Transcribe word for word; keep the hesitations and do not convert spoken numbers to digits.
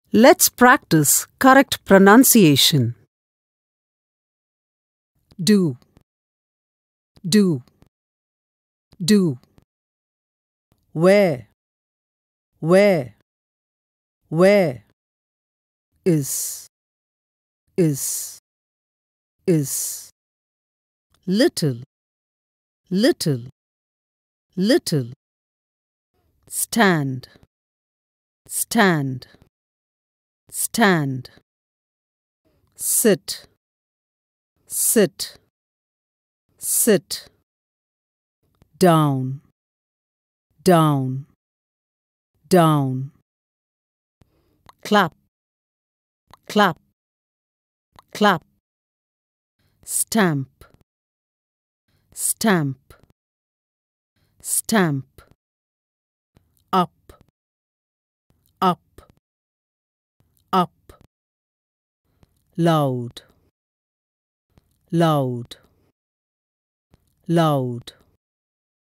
Let's practice correct pronunciation. Do, do, do. Where, where, where. Is, is, is. Little, little, little. Stand, stand, stand. Sit, sit, sit. Down, down, down. Clap, clap, clap. Stamp, stamp, stamp. Up, up, up. Loud, loud, loud.